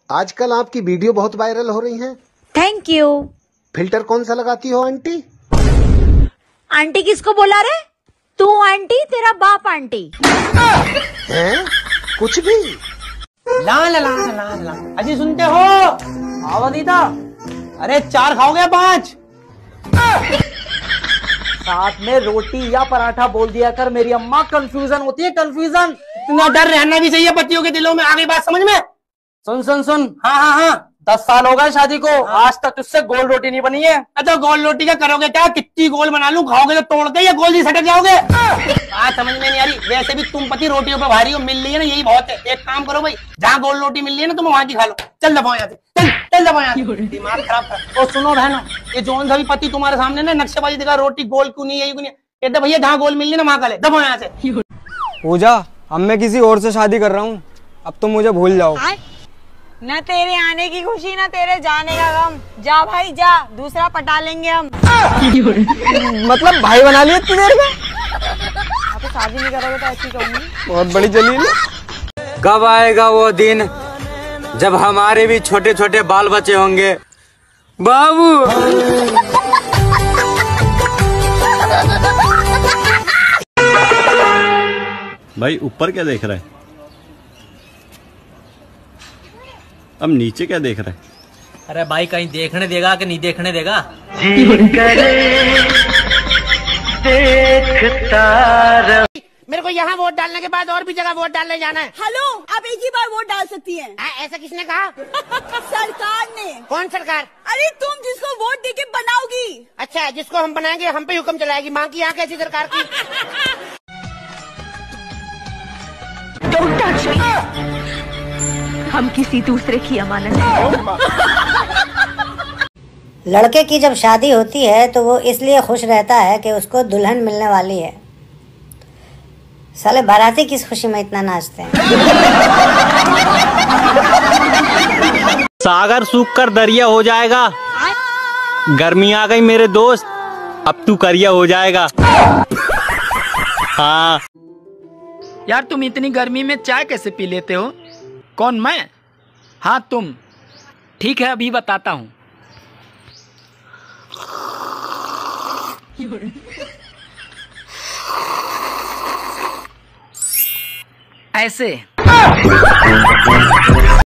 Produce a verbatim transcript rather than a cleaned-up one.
आजकल आपकी वीडियो बहुत वायरल हो रही हैं। Thank you. फिल्टर कौन सा लगाती हो आंटी? आंटी किसको बोला रे? तू आंटी, तेरा बाप आंटी। हैं? कुछ भी ला ला ला ला ला अजी सुनते हो? आवनीता, अरे चार खाओगे पांच? साथ में रोटी या पराठा बोल दिया कर, मेरी अम्मा कंफ्यूजन होती है, कंफ्यूजन। इतना डर रहना भी चाहिए बच्चियों के दिलों में। आ गई बात समझ में? सुन सुन सुन, हाँ हाँ हाँ, दस साल हो गए शादी को, आज तक तुझसे गोल रोटी नहीं बनी है। अच्छा गोल रोटी का करोगे क्या? कितनी गोल बना लूं, खाओगे तो तोड़ के या गोल जी सटक जाओगे? बात समझ में नहीं आ रही। वैसे भी तुम पति रोटियों पे भारी हो, मिल रही है ना, यही बहुत है। एक काम करो भाई, जहाँ गोल रोटी मिल रही है ना तुम वहां की खा लो। चल दबाओ यहाँ से, चल चल दबाओ यहाँ से, दिमाग खराब कर। और सुनो बहनों, ये जोन सा भी पति तुम्हारे सामने ना नक्शेबाजी दिखा, रोटी गोल क्यों नहीं, यही क्यों नहीं, कहते भैया जहाँ गोल मिल रही है ना वहां का ले, दबाओ यहाँ से। पूजा, अब मैं किसी और से शादी कर रहा हूँ, अब तुम मुझे भूल जाओ। न तेरे आने की खुशी न तेरे जाने का गम। जा भाई जा, दूसरा पटा लेंगे हम। मतलब भाई बना लिया इतनी देर में? आप तो शादी नहीं करोगे तो ऐसी कहूंगी। बहुत बड़ी जलील। कब आएगा वो दिन जब हमारे भी छोटे छोटे बाल बच्चे होंगे बाबू? भाई ऊपर क्या देख रहा है? अब नीचे क्या देख रहा है? अरे भाई कहीं देखने देगा कि नहीं देखने देगा? मेरे को यहाँ वोट डालने के बाद और भी जगह वोट डालने जाना है। हेलो, आप एक ही बार वोट डाल सकती हैं। आ, ऐसा किसने कहा? सरकार ने। कौन सरकार? अरे तुम जिसको वोट देके बनाओगी। अच्छा, जिसको हम बनाएंगे हम पे हुक्म चलाएगी। माँ की यहाँ कैसी सरकार की? हम किसी दूसरे की अमानत हैं। लड़के की जब शादी होती है तो वो इसलिए खुश रहता है कि उसको दुल्हन मिलने वाली है। साले बाराती किस खुशी में इतना नाचते हैं? सागर सूख कर दरिया हो जाएगा, गर्मी आ गई मेरे दोस्त, अब तू करिया हो जाएगा। हाँ यार, तुम इतनी गर्मी में चाय कैसे पी लेते हो? कौन, मैं? हाँ तुम। ठीक है, अभी बताता हूँ। ऐसे